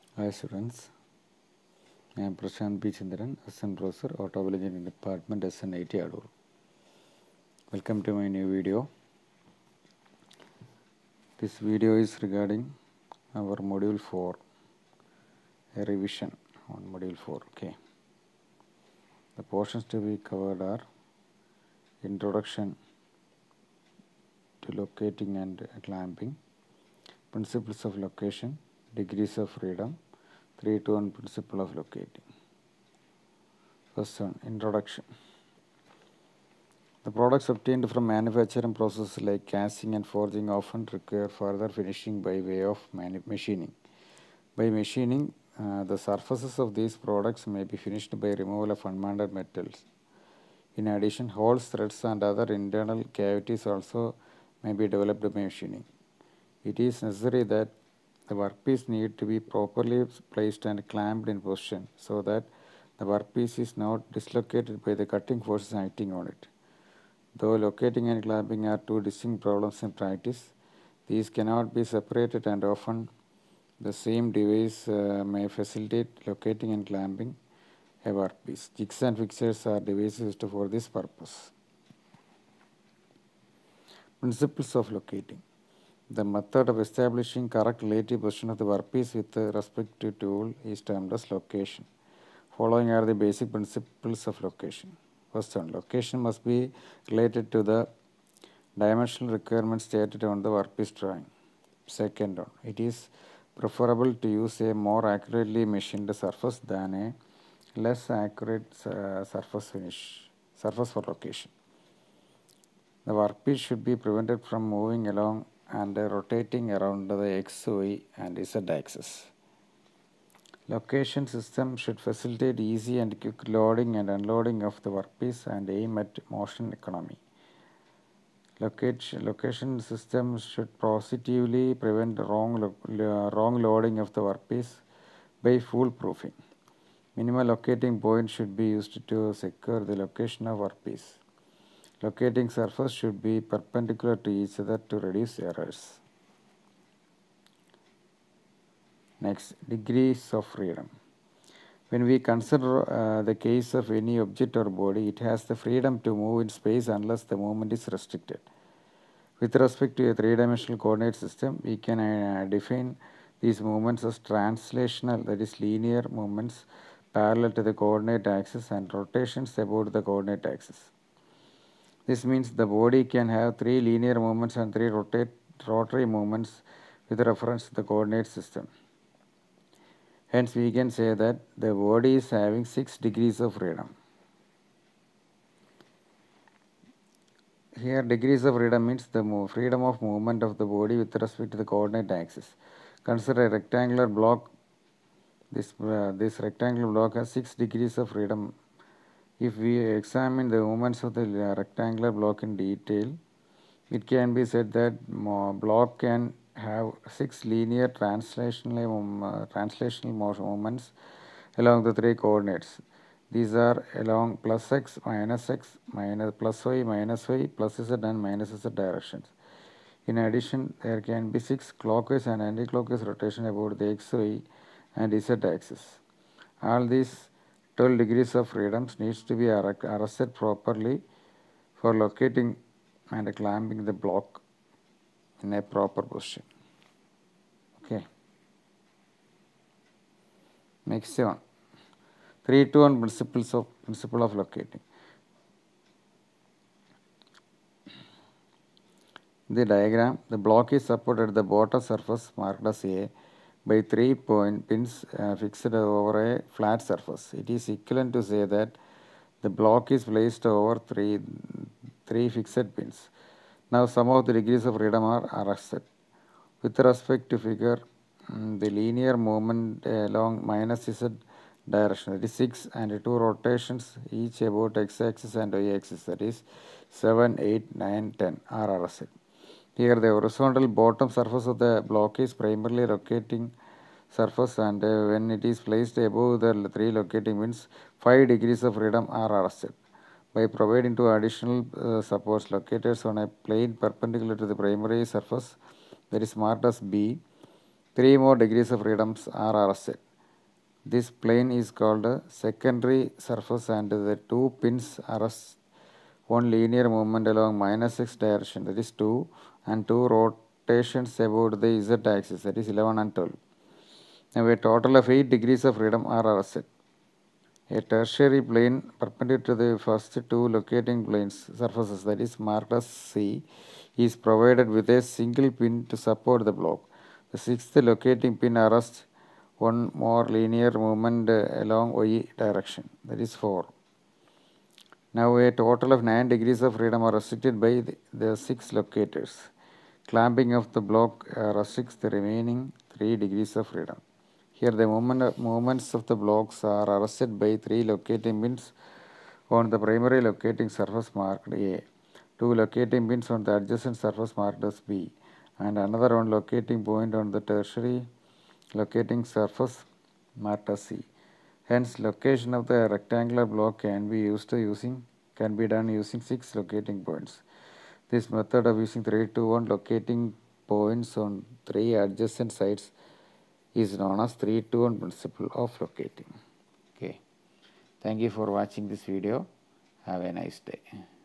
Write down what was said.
Hi students, I am Prashant B. Chandran, Assistant Professor, Automobile Engineering Department, SN80 Adur. Welcome to my new video. This video is regarding our Module 4, a revision on Module 4. Okay. The portions to be covered are Introduction to Locating and Clamping, Principles of Location, Degrees of Freedom, 3-to-1 Principle of Locating. First one, Introduction. The products obtained from manufacturing processes like casting and forging often require further finishing by way of machining. By machining, the surfaces of these products may be finished by removal of unwanted metals. In addition, holes, threads, and other internal cavities also may be developed by machining. It is necessary that the workpiece need to be properly placed and clamped in position so that the workpiece is not dislocated by the cutting forces acting on it. Though locating and clamping are two distinct problems in practice, these cannot be separated, and often the same device may facilitate locating and clamping a workpiece. Jigs and fixtures are devices used for this purpose. Principles of locating. The method of establishing correct relative position of the workpiece with respect to tool is termed as location. Following are the basic principles of location. First one, location must be related to the dimensional requirements stated on the workpiece drawing. Second one, it is preferable to use a more accurately machined surface than a less accurate surface for location. The workpiece should be prevented from moving along and rotating around the X, Y, and Z axis. Location system should facilitate easy and quick loading and unloading of the workpiece and aim at motion economy. Location system should positively prevent wrong loading of the workpiece by foolproofing. Minimal locating point should be used to secure the location of workpiece. Locating surface should be perpendicular to each other to reduce errors. Next, degrees of freedom. When we consider the case of any object or body, it has the freedom to move in space unless the movement is restricted. With respect to a three-dimensional coordinate system, we can define these movements as translational, that is linear movements parallel to the coordinate axis, and rotations about the coordinate axis. This means the body can have three linear movements and three rotary movements with reference to the coordinate system. Hence, we can say that the body is having 6 degrees of freedom. Here, degrees of freedom means the freedom of movement of the body with respect to the coordinate axis. Consider a rectangular block. This rectangular block has 6 degrees of freedom. If we examine the movements of the rectangular block in detail, it can be said that block can have 6 linear translational movements along the three coordinates. These are along plus x, minus plus y, plus z and minus z directions. In addition, there can be 6 clockwise and anti-clockwise rotation about the x, y and z axis. All these 12 degrees of freedoms needs to be arrested properly for locating and clamping the block in a proper position. Okay. Next one, 3-to-1 principle of locating. In the diagram, the block is supported at the bottom surface marked as A by 3 pins fixed over a flat surface. It is equivalent to say that the block is placed over three fixed pins. Now, some of the degrees of freedom are arrested. With respect to figure, the linear movement along minus z direction, that is 6, and 2 rotations each about x-axis and y-axis, that is 7, 8, 9, 10 are arrested. Here the horizontal bottom surface of the block is primarily locating surface, and when it is placed above the three locating pins, 5 degrees of freedom are arrested. By providing two additional supports located on a plane perpendicular to the primary surface, that is marked as B, 3 more degrees of freedoms are arrested. This plane is called a secondary surface and the 2 pins arrest one linear movement along minus x direction, that is 2, and 2 rotations about the z axis, that is 11 and 12. Now a total of 8 degrees of freedom are arrested. A tertiary plane perpendicular to the first 2 locating planes surfaces, that is marked as C, is provided with a single pin to support the block. The sixth locating pin arrests one more linear movement along y direction, that is 4. Now a total of 9 degrees of freedom are restricted by the 6 locators. Clamping of the block restricts the remaining 3 degrees of freedom. Here the movements of the blocks are arrested by 3 locating pins on the primary locating surface marked A, 2 locating pins on the adjacent surface marked as B, and another one locating point on the tertiary locating surface marked as C. Hence, location of the rectangular block can be done using 6 locating points. This method of using 3 to 1 locating points on 3 adjacent sides is known as 3 to 1 principle of locating. Okay. Thank you for watching this video. Have a nice day.